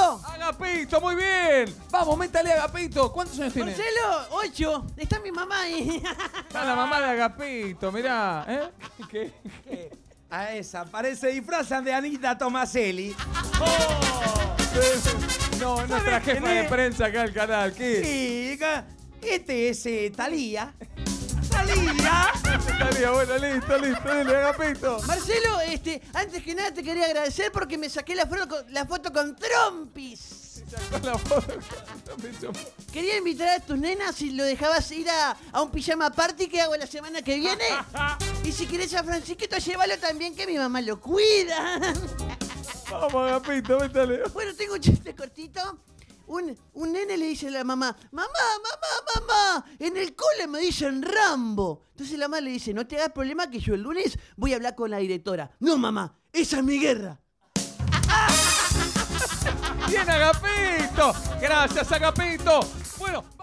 Agapito. Agapito, muy bien. Vamos, métale a Agapito. ¿Cuántos años tiene? Marcelo, 8. Está mi mamá ahí. Está la mamá de Agapito, mirá. ¿Eh? ¿Qué? A esa, parece disfrazan de Anita Tomaselli. No, nuestra jefa de prensa acá del canal. ¿Qué? Sí, este es Talía. ¡Talía! Estaría bueno, listo, dale, Agapito. Marcelo, antes que nada te quería agradecer porque me saqué la foto con Trompis. Sacó la foto. Quería invitar a tus nenas si lo dejabas ir a un pijama party que hago la semana que viene. Y si querés a Francisquito, llévalo también, que mi mamá lo cuida. Vamos, Agapito, métale. Bueno, tengo un chiste cortito. Un nene le dice a la mamá, mamá, en el cole me dicen Rambo. Entonces la mamá le dice, no te hagas problema que yo el lunes voy a hablar con la directora. No, mamá, esa es mi guerra. Bien, Agapito. Gracias, Agapito. Bueno,